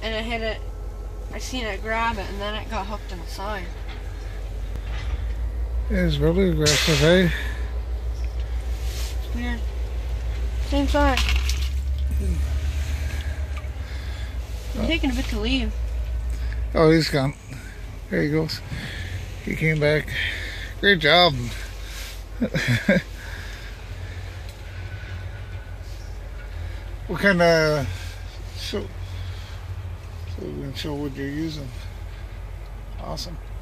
and it hit it. I seen it grab it, and then it got hooked in the side. It's really aggressive, eh? It's weird. Same side. It's taking a bit to leave. Oh, he's gone. There he goes. He came back. Great job. What kind of show would you using? Awesome.